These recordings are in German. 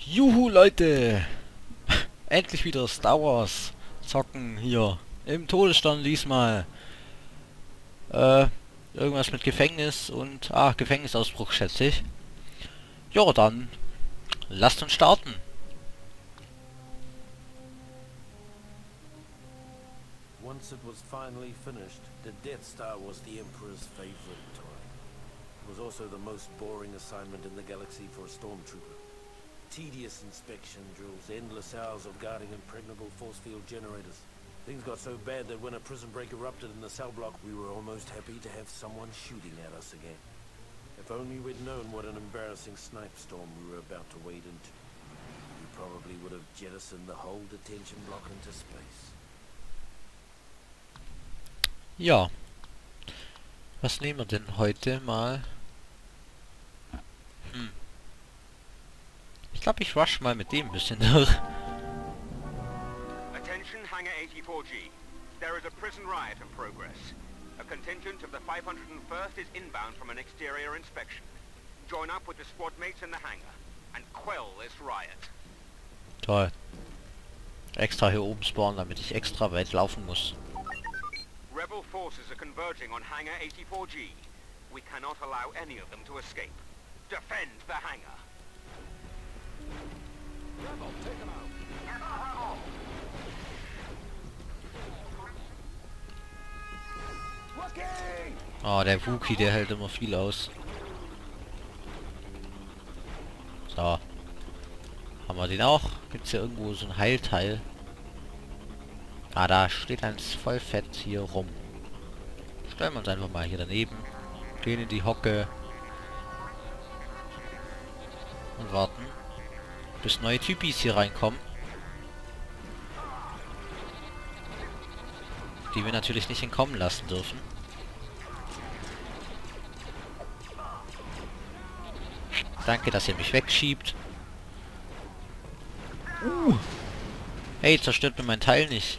Juhu Leute! Endlich wieder Star Wars zocken hier im Todesstern diesmal. Äh, Irgendwas mit Gefängnis und Gefängnisausbruch schätze ich. Ja, dann lasst uns starten. Once it was finally finished, the Death Star was the Emperor's favorite toy. It was also the most boring assignment in the galaxy for a stormtrooper. Tedious inspection drills, endless hours of guarding impregnable force field generators. Things got so bad that when a prison break erupted in the cell block, we were almost happy to have someone shooting at us again. If only we'd known what an embarrassing snipe storm we were about to wade into. We probably would have jettisoned the whole detention block into space. Ja, was nehmen wir denn heute mal? Ich glaube, ich rush mal mit dem ein bisschen durch. Attention Hangar 84G. There is a prison riot in progress. A contingent of the 501st is inbound from an exterior inspection. Join up with the squad mates in the hangar and quell this riot. Toll. Extra hier oben spawnen, damit ich extra weit laufen muss. Rebel forces are converging on Hangar 84G. We cannot allow any of them to escape. Defend the hangar. Rebel, take them out. Oh, der Wookie, der hält immer viel aus. So. Haben wir den auch? Gibt es hier irgendwo so ein Heilteil? Ah, da steht eins voll fett hier rum. Stellen wir uns einfach mal hier daneben. Gehen in die Hocke. Und warten, bis neue Typis hier reinkommen. Die wir natürlich nicht entkommen lassen dürfen. Danke, dass ihr mich wegschiebt. Hey, zerstört mir mein Teil nicht.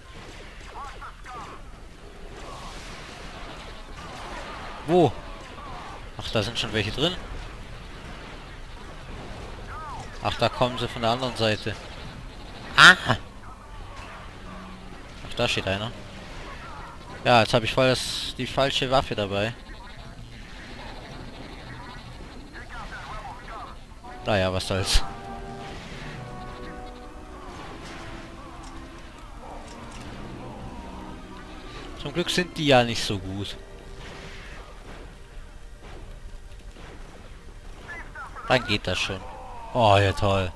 Wo? Ach, da sind schon welche drin. Ach, da kommen sie von der anderen Seite. Ah! Ach, da steht einer. Ja, jetzt habe ich voll die falsche Waffe dabei. Naja, was soll's. Zum Glück sind die ja nicht so gut. Dann geht das schon. Oh, ja toll.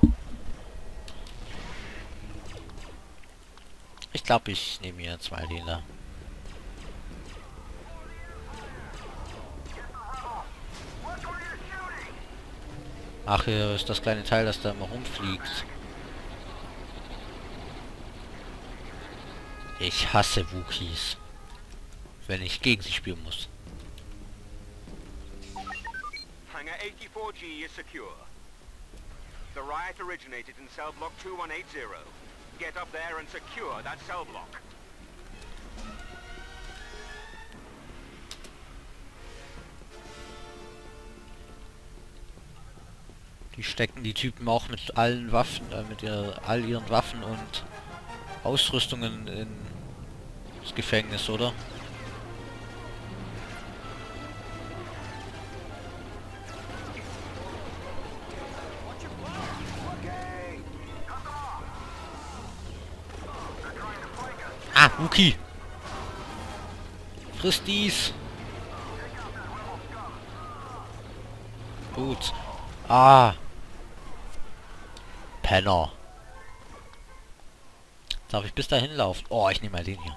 Ich glaube, ich nehme jetzt mal den da. Ach, hier ist das kleine Teil, das da immer rumfliegt. Ich hasse Wookiees. Wenn ich gegen sie spielen muss. Hangar 84G is secure. The riot originated in cell block 2180. Get up there and secure that cell block. Die stecken die Typen auch mit allen Waffen, all ihren Waffen und Ausrüstungen ins Gefängnis, oder? Ah, Wookie! Friss dies! Gut. Ah! Penner. Darf ich bis dahin laufen? Oh, ich nehme mal den hier.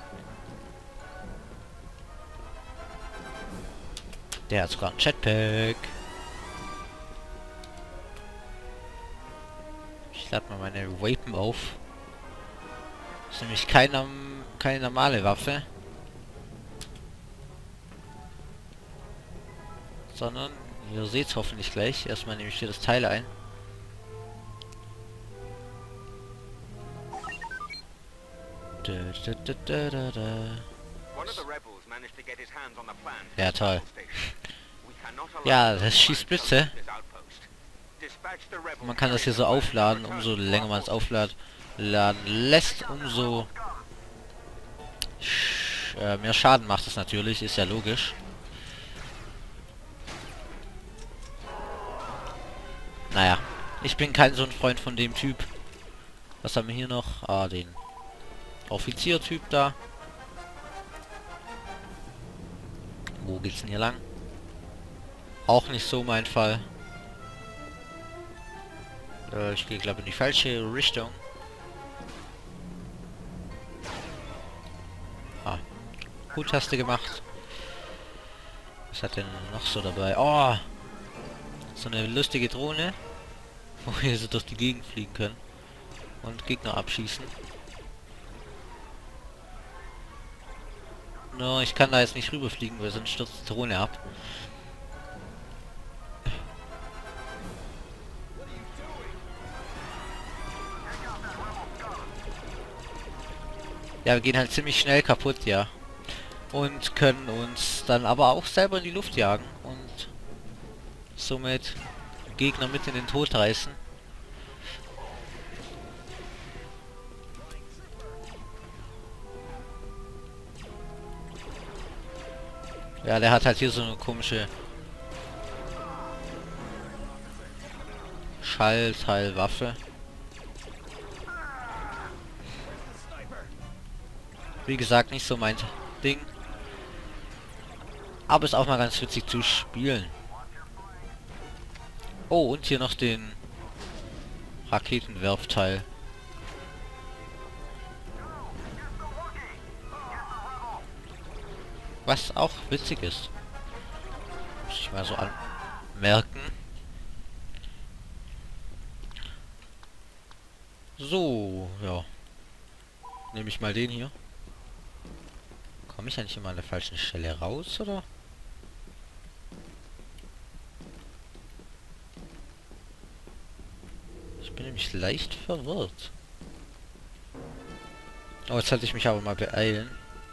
Der hat sogar ein Jetpack. Ich lade mal meine Weapon auf. Das ist nämlich keine normale Waffe. Sondern, ihr seht es hoffentlich gleich. Erstmal nehme ich hier das Teil ein. Ja, toll. Ja, das schießt Blitze. Man kann das hier so aufladen, umso länger man es aufladen lässt, umso mehr Schaden macht es natürlich, ist ja logisch. Naja, ich bin kein so ein Freund von dem Typ. Was haben wir hier noch? Ah, den Offiziertyp da. Wo geht's denn hier lang? Auch nicht so mein Fall. Ich gehe, glaube ich, in die falsche Richtung. Ah, gut hast du gemacht. Was hat denn noch so dabei? Oh, so eine lustige Drohne, wo wir so durch die Gegend fliegen können und Gegner abschießen. No, ich kann da jetzt nicht rüberfliegen, weil sonst stürzt die Drohne ab. Ja, wir gehen halt ziemlich schnell kaputt, ja. Und können uns dann aber auch selber in die Luft jagen und somit Gegner mit in den Tod reißen. Ja, der hat halt hier so eine komische Schallteilwaffe. Wie gesagt, nicht so mein Ding. Aber ist auch mal ganz witzig zu spielen. Oh, und hier noch den Raketenwerfteil. Was auch witzig ist. Muss ich mal so anmerken. So, ja. Nehme ich mal den hier. Komme ich eigentlich immer an der falschen Stelle raus, oder? Ich bin nämlich leicht verwirrt. Oh, jetzt sollte ich mich aber mal beeilen.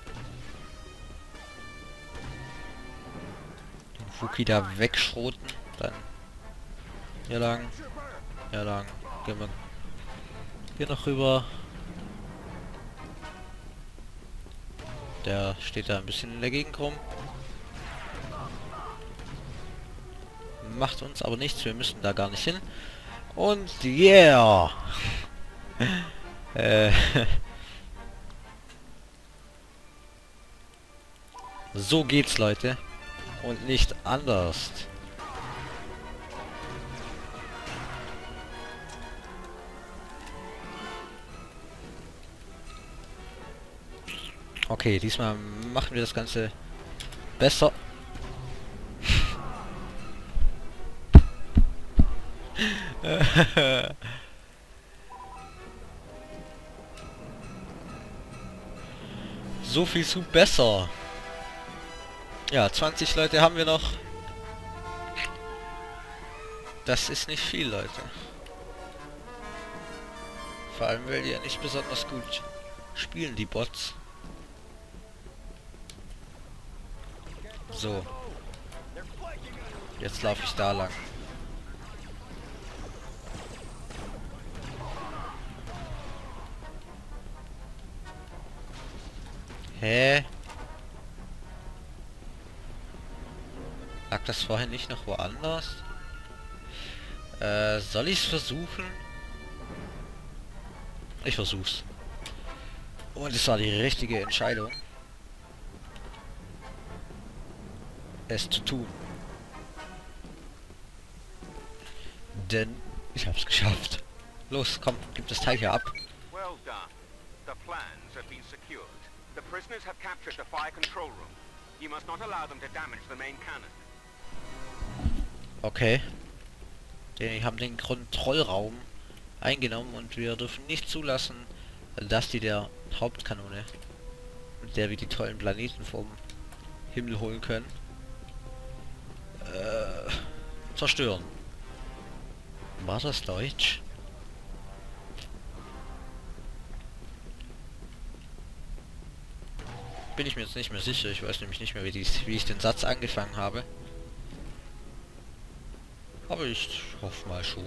Den Wookie da wegschroten. Dann hier lang. Hier lang. Gehen wir hier noch rüber. Der steht da ein bisschen in der Gegend rum. Macht uns aber nichts, wir müssen da gar nicht hin. Und yeah! So geht's, Leute. Und nicht anders. Okay, diesmal machen wir das Ganze besser. So viel zu besser. Ja, 20 Leute haben wir noch. Das ist nicht viel, Leute. Vor allem, weil die ja nicht besonders gut spielen, die Bots. So. Jetzt laufe ich da lang. Hä? Lag das vorhin nicht noch woanders? Soll ich es versuchen? Ich versuch's. Und es war die richtige Entscheidung, es zu tun. Denn ich hab's geschafft. Los, komm, gib das Teil hier ab. Well done. The plans have been secured. The prisoners have captured the fire control room. You must not allow them to damage the main cannon. Okay. Die haben den Kontrollraum eingenommen und wir dürfen nicht zulassen, dass die der Hauptkanone, mit der wir die tollen Planeten vom Himmel holen können, zerstören. War das Deutsch? Bin ich mir jetzt nicht mehr sicher. Ich weiß nämlich nicht mehr, wie ich den Satz angefangen habe. Aber ich hoffe mal schon.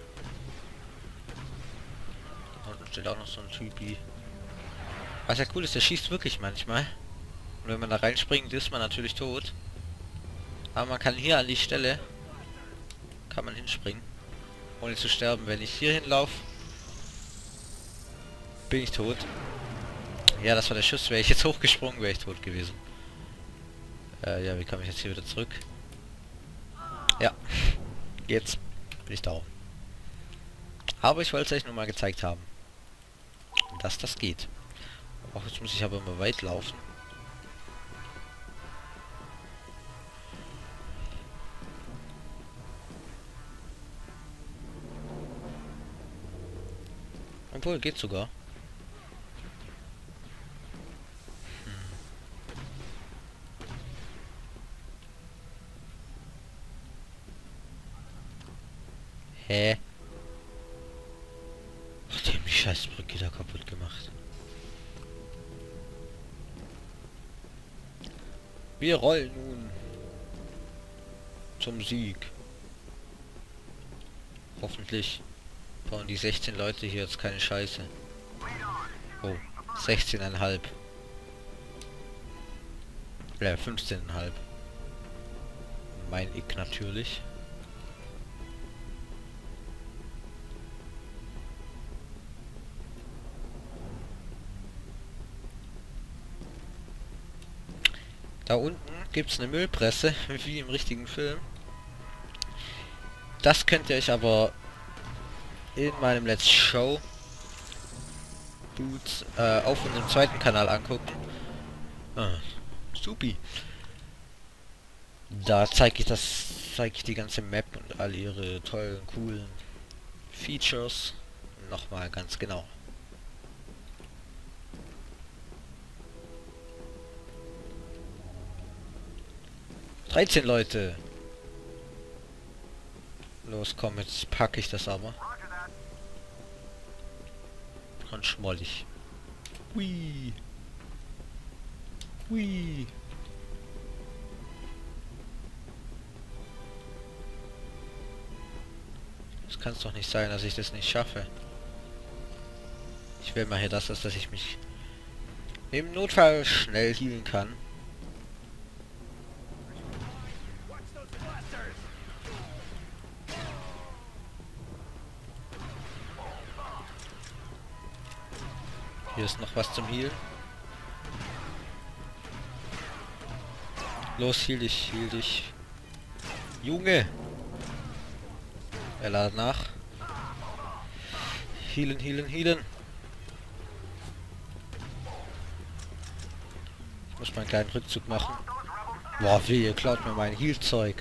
Da unten steht auch noch so ein Typi. Was ja cool ist, der schießt wirklich manchmal. Und wenn man da reinspringt, ist man natürlich tot. Aber man kann hier an die Stelle, kann man hinspringen, ohne zu sterben. Wenn ich hier hinlaufe, bin ich tot. Ja, das war der Schuss. Wäre ich jetzt hochgesprungen, wäre ich tot gewesen. Ja, wie komme ich jetzt hier wieder zurück? Ja, jetzt bin ich da. Aber ich wollte es euch nur mal gezeigt haben, dass das geht. Auch jetzt muss ich aber immer weit laufen. Obwohl, geht sogar. Hä? Ach, die haben die Scheißbrücke da kaputt gemacht. Wir rollen nun zum Sieg. Hoffentlich bauen die 16 Leute hier jetzt keine Scheiße. Oh, 16,5. Ja, 15,5. Mein Ick natürlich. Da unten gibt es eine Müllpresse, wie im richtigen Film. Das könnt ihr euch aber in meinem Let's Show Boots auf unserem zweiten Kanal angucken. Supi. Da zeige ich die ganze Map und all ihre tollen, coolen Features nochmal ganz genau. ...13 Leute. Los, komm, jetzt packe ich das aber. Und schmollig. Hui. Hui. Das kann es doch nicht sein, dass ich das nicht schaffe. Ich will mal hier das, dass ich mich im Notfall schnell healen kann. Hier ist noch was zum Healen. Los, heal dich, heal dich. Junge! Er ladet nach. Healen, healen, healen. Ich muss meinen kleinen Rückzug machen. Boah, weh, ihr klaut mir mein Heal-Zeug.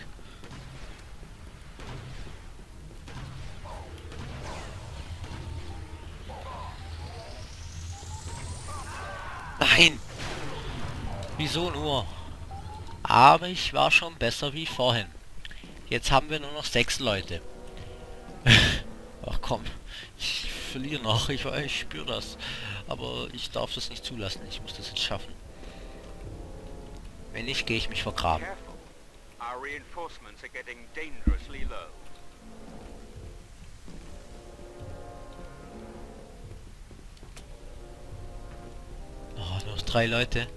Nein! Wieso nur? Aber ich war schon besser wie vorhin. Jetzt haben wir nur noch 6 Leute. Ach komm, ich verliere noch, ich spüre das. Aber ich darf das nicht zulassen, ich muss das jetzt schaffen. Wenn nicht, gehe ich mich vergraben. Our reinforcements are getting dangerously low. Oh, nur noch 3 Leute.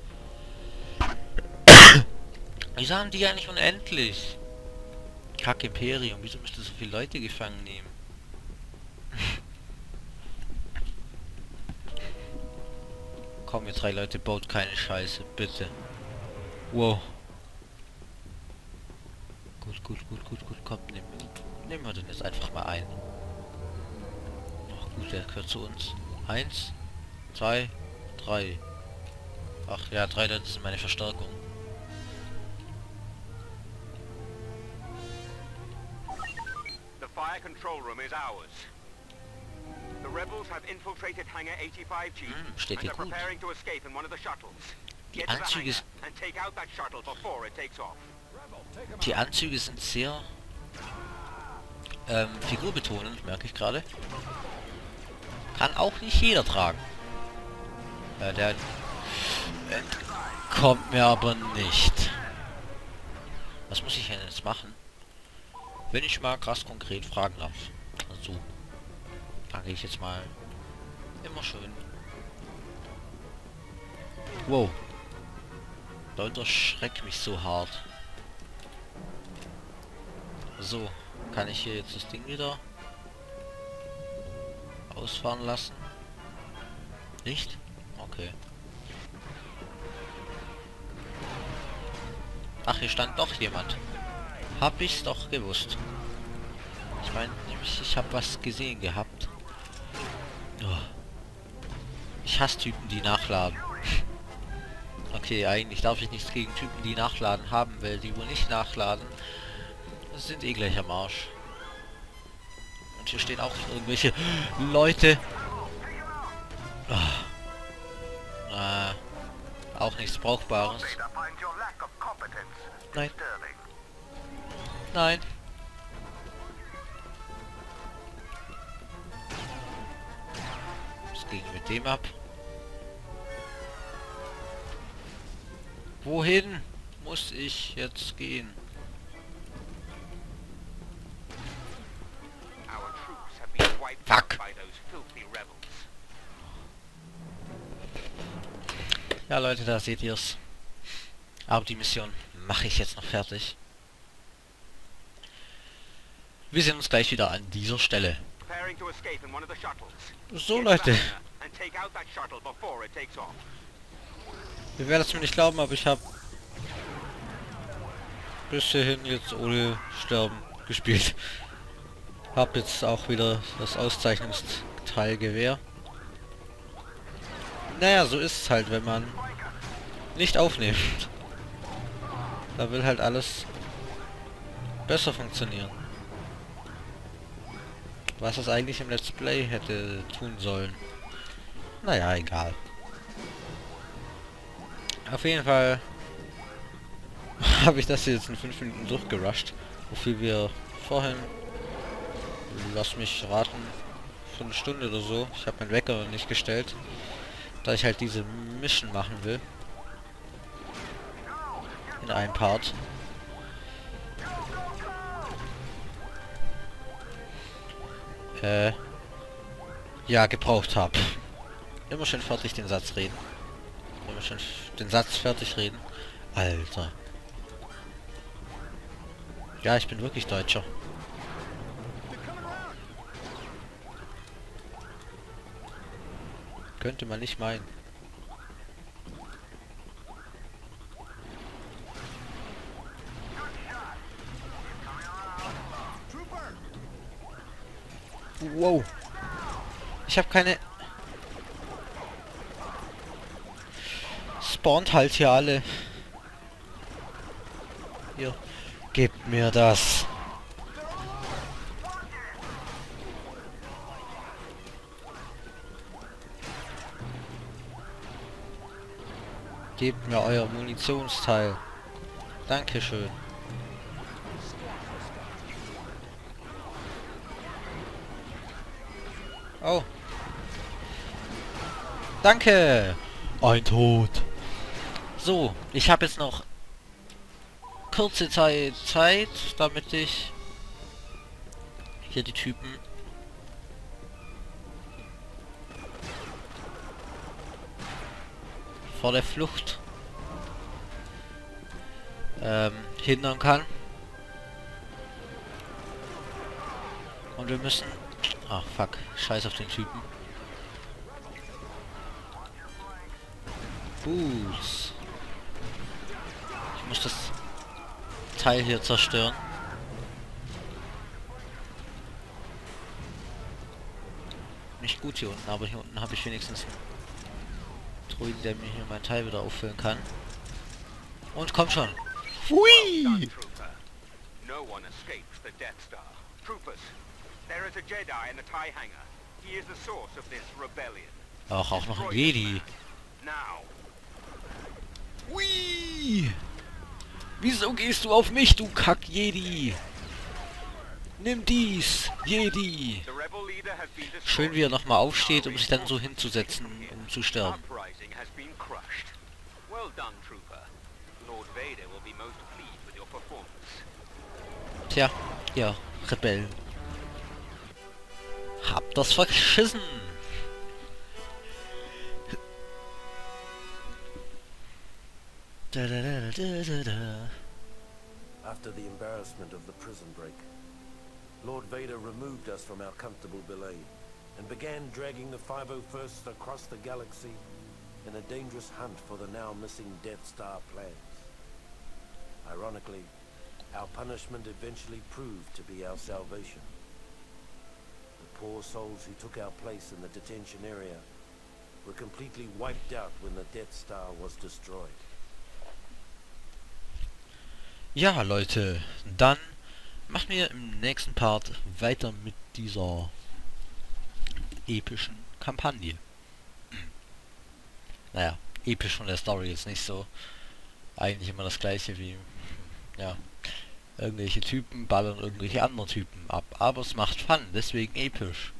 Wieso haben die ja nicht unendlich? Kack Imperium, wieso müsste so viele Leute gefangen nehmen? Komm, ihr 3 Leute, baut keine Scheiße, bitte. Wow. Gut, kommt, nehmen wir den jetzt einfach mal ein. Ach gut, der gehört zu uns. 1, 2, 3. Ach ja, 3 Leute sind meine Verstärkung. The fire control room is ours. The rebels have infiltrated Hangar 85G steht and hier are gut. preparing to escape in one of the shuttles. Die Get to the Anzüge, hangar and take out that shuttle before it takes off. die Anzüge sind sehr figurbetonend, merke ich gerade. Kann auch nicht jeder tragen. Der kommt mir aber nicht. Was muss ich denn jetzt machen? Wenn ich mal krass konkret fragen darf. So. Dann gehe ich jetzt mal. Immer schön. Wow. Leute, erschreckt mich so hart. So. Kann ich hier jetzt das Ding wieder ausfahren lassen? Nicht? Okay. Ach, hier stand doch jemand. Hab ich's doch gewusst. Ich meine, nämlich, ich habe was gesehen gehabt. Oh. Ich hasse Typen, die nachladen. Okay, eigentlich darf ich nichts gegen Typen, die nachladen haben, weil die wohl nicht nachladen. Das sind eh gleich am Arsch. Und hier stehen auch irgendwelche Leute. Oh. Auch nichts Brauchbares. Nein. Nein. Was ging mit dem ab? Wohin muss ich jetzt gehen? Fuck. Ja Leute, da seht ihr's. Aber die Mission mache ich jetzt noch fertig. Wir sehen uns gleich wieder an dieser Stelle. So Leute. Ihr werdet es mir nicht glauben, aber ich habe bis hierhin jetzt ohne Sterben gespielt. Hab jetzt auch wieder das Auszeichnungsteilgewehr. Naja, so ist es halt, wenn man nicht aufnimmt. Da will halt alles besser funktionieren. Was es eigentlich im Let's Play hätte tun sollen. Naja, egal. Auf jeden Fall habe ich das jetzt in 5 Minuten durchgerusht. Wofür wir vorhin, lass mich raten, für eine Stunde oder so. Ich habe meinen Wecker nicht gestellt, da ich halt diese Mission machen will. In einem Part. Ja, gebraucht habe. Immer schön fertig den Satz reden. Immer schön den Satz fertig reden. Alter. Ja, ich bin wirklich Deutscher. Könnte man nicht meinen. Wow. Ich habe keine... Spawnt halt hier alle. Hier. Gebt mir das. Gebt mir euer Munitionsteil. Dankeschön. Oh. Danke. Ein Tod. So, ich habe jetzt noch kurze Zeit, damit ich hier die Typen vor der Flucht hindern kann. Und wir müssen... Ach fuck, scheiß auf den Typen. Boots. Ich muss das Teil hier zerstören. Nicht gut hier unten, aber hier unten habe ich wenigstens einen Druiden, der mir hier mein Teil wieder auffüllen kann. Und komm schon. Hui! No one escapes the Death Star. Troopers, there is a Jedi in the TIE hangar. He is the source of this rebellion. Ach, auch noch ein Jedi. Now. Hui! Wieso gehst du auf mich, du Kack-Jedi? Nimm dies, Jedi! The rebel leader has been destroyed. Schön, wie er nochmal aufsteht, um sich dann so hinzusetzen, um zu sterben. Uprising has been crushed. Well done, Trooper. Lord Vader will be most pleased with your performance. Tja, ihr Rebellen. Habt das verschissen! Da, da, da, da, da, da. After the embarrassment of the prison break, Lord Vader removed us from our comfortable belay and began dragging the 501st across the galaxy in a dangerous hunt for the now missing Death Star plans. Ironically, our punishment eventually proved to be our salvation. The poor souls who took our place in the detention area were completely wiped out when the Death Star was destroyed. Ja, Leute, dann machen wir im nächsten Part weiter mit dieser epischen Kampagne. Naja, episch von der Story ist nicht so. Eigentlich immer das gleiche wie, ja, irgendwelche Typen ballern irgendwelche anderen Typen ab. Aber es macht Fun, deswegen episch.